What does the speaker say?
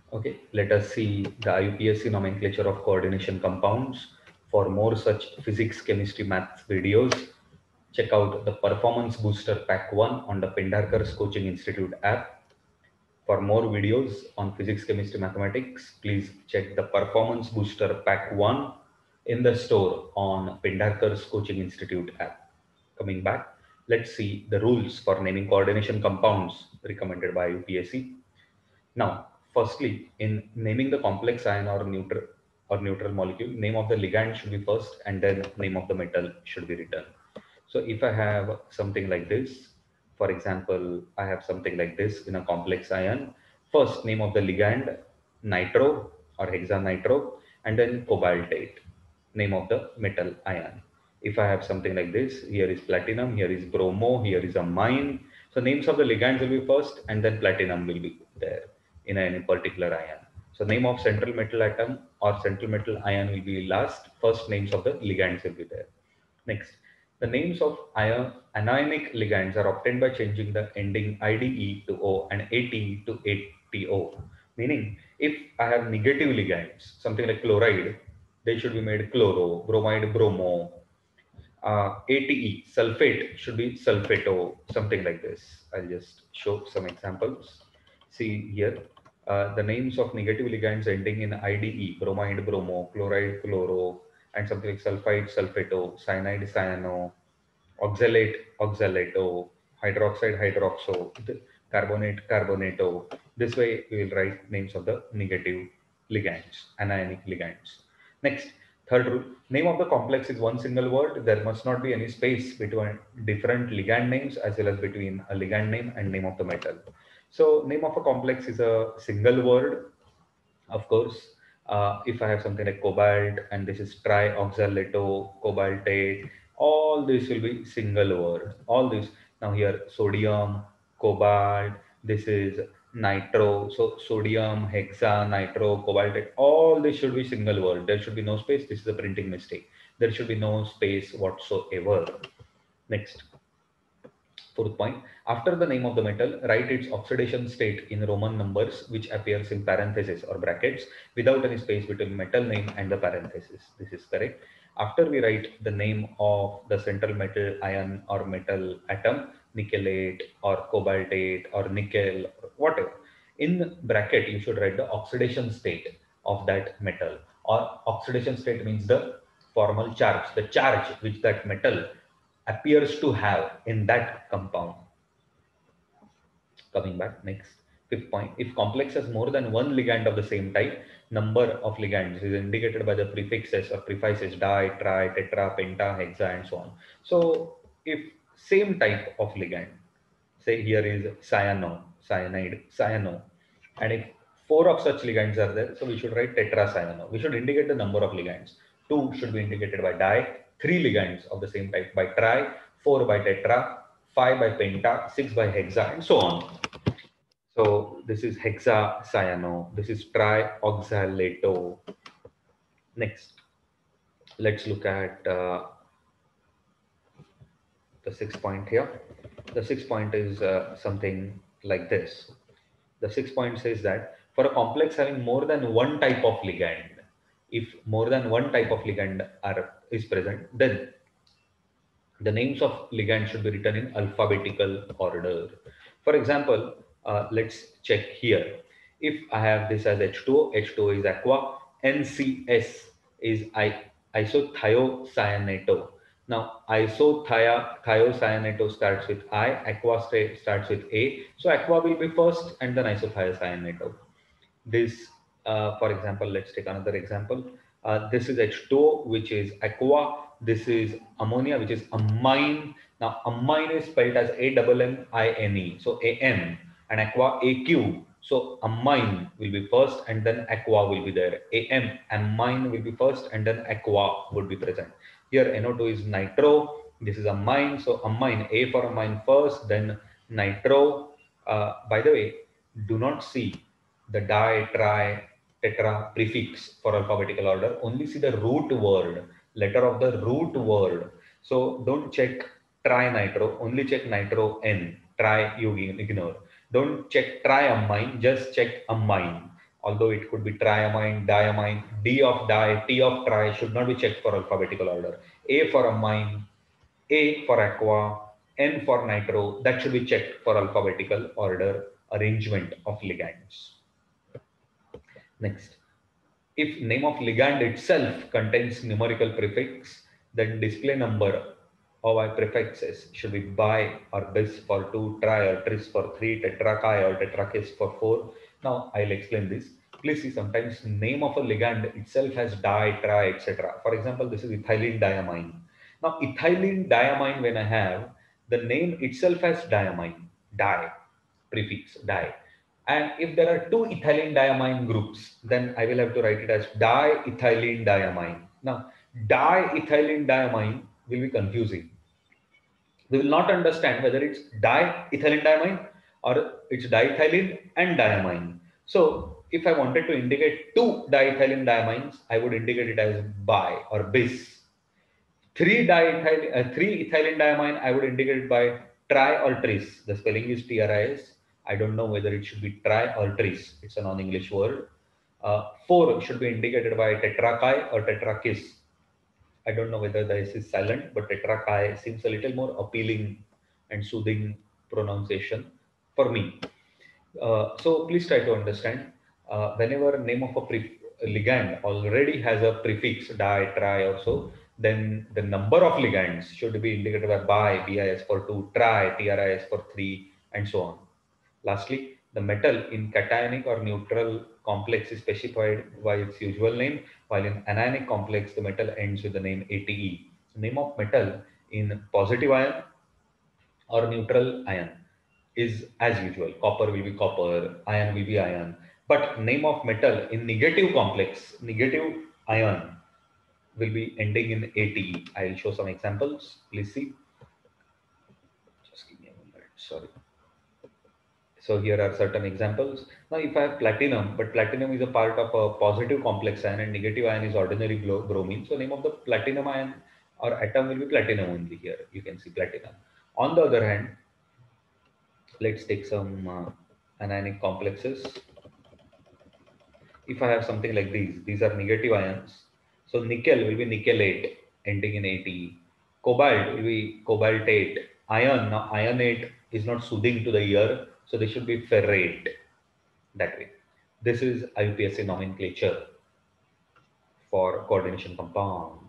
Okay, let us see the IUPAC nomenclature of coordination compounds. For more such physics, chemistry, maths videos, check out the Performance Booster Pack 1 on the Pendarkar's Coaching Institute app. For more videos on physics, chemistry, mathematics, please check the Performance Booster Pack 1 in the store on Pendarkar's Coaching Institute app. Coming back, let's see the rules for naming coordination compounds recommended by UPSC. Now, firstly, in naming the complex ion or neutral molecule, name of the ligand should be first and then name of the metal should be written. So if I have something like this, for example, I have something like this in a complex ion, first name of the ligand, nitro or hexanitro, and then cobaltate, name of the metal ion. If I have something like this, here is platinum, here is bromo, here is amine. So names of the ligands will be first and then platinum will be there in any particular ion. So name of central metal atom or central metal ion will be last. First names of the ligands will be there. Next, the names of anionic ligands are obtained by changing the ending IDE to O and ATE to ATO. Meaning, if I have negative ligands, something like chloride, they should be made chloro, bromide, bromo. ATE, sulfate, should be sulfato, something like this. I'll just show some examples. See here, the names of negative ligands ending in IDE, bromide, bromo, chloride, chloro, and something like sulfide, sulfato, cyanide, cyano, oxalate, oxalato, hydroxide, hydroxo, carbonate, carbonato. This way we will write names of the negative ligands, anionic ligands. Next, third rule, name of the complex is one single word. There must not be any space between different ligand names as well as between a ligand name and name of the metal. So name of a complex is a single word. Of course, if I have something like cobalt and this is trioxalato, cobaltate, all this will be single word. All this. Now here sodium, cobalt, this is nitro. So sodium, hexa, nitro, cobaltate, all this should be single word. There should be no space. This is a printing mistake. There should be no space whatsoever. Next. Fourth point, after the name of the metal, write its oxidation state in Roman numbers, which appears in parentheses or brackets without any space between metal name and the parenthesis. This is correct. After we write the name of the central metal ion or metal atom, nickelate or cobaltate or nickel, or whatever, in bracket you should write the oxidation state of that metal, or oxidation state means the formal charge, the charge which that metal appears to have in that compound. Coming back, next, fifth point, if complex has more than one ligand of the same type, number of ligands is indicated by the prefixes or prefices di, tri, tetra, penta, hexa, and so on. So if same type of ligand, say here is cyano, cyanide, cyano, and if four of such ligands are there, so we should write tetracyano. We should indicate the number of ligands. Two should be indicated by di, three ligands of the same type by tri, four by tetra, five by penta, six by hexa, and so on. So this is hexacyano, this is trioxalato. Next, let's look at the sixth point here. The sixth point is something like this. The sixth point says that for a complex having more than one type of ligand, if more than one type of ligand is present, then the names of ligands should be written in alphabetical order. For example, let's check here. If I have this as H2O, H2O is aqua, NCS is isothiocyanato. Now, isothiocyanato starts with I, aqua starts with A. So, aqua will be first and then isothiocyanato. This, for example, let's take another example. This is H2O, which is aqua. This is ammonia, which is amine. Now, amine is spelled as AMMINE. So, AM and aqua AQ. So, amine will be first and then aqua will be there. Amine will be first and then aqua would be present. Here, NO2 is nitro. This is amine. So, amine, A for amine first, then nitro. By the way, do not see the di, tri, tetra prefix for alphabetical order. Only see the root word, letter of the root word. So don't check trinitro, only check nitro N. Try you ignore. Don't check triamine, just check amine. although it could be triamine, diamine, D of di, T of tri should not be checked for alphabetical order. A for amine, A for aqua, N for nitro, that should be checked for alphabetical order arrangement of ligands. Next, if name of ligand itself contains numerical prefix, then display number of I prefixes should be bi or bis for 2, tri or tris for 3, tetrachi or tetrakis for 4. Now I'll explain this. Please see, sometimes name of a ligand itself has di, tri, etc. For example, this is ethylene diamine. Now ethylene diamine, when I have, the name itself has diamine, di, prefix, di. And if there are two ethylene diamine groups, then I will have to write it as diethylene diamine. Now, diethylene diamine will be confusing. We will not understand whether it's diethylene diamine or it's diethylene and diamine. So, if I wanted to indicate two diethylene diamines, I would indicate it as bi or bis. Three ethylene diamine, I would indicate it by tri or tris. The spelling is tris. I don't know whether it should be tri or tris. It's a non-English word. Four should be indicated by tetrachi or tetrakis. I don't know whether the S is silent, but tetrachi seems a little more appealing and soothing pronunciation for me. So please try to understand. Whenever name of a ligand already has a prefix di, tri or so, then the number of ligands should be indicated by bi, bis for 2, tri, tris for 3, and so on. Lastly, the metal in cationic or neutral complex is specified by its usual name, while in anionic complex, the metal ends with the name ATE. Name of metal in positive ion or neutral ion is as usual. Copper will be copper, iron will be iron. But name of metal in negative complex, negative ion will be ending in ATE. I'll show some examples. Please see. Just give me a moment. Sorry. So here are certain examples. Now, if I have platinum, but platinum is a part of a positive complex ion and negative ion is ordinary bromine. So name of the platinum ion or atom will be platinum only here. You can see platinum. On the other hand, let's take some anionic complexes. If I have something like these are negative ions. So nickel will be nickelate ending in ATE. Cobalt will be cobaltate. Iron, now ionate is not soothing to the ear, so they should be ferrate that way. This is IUPAC nomenclature for coordination compounds.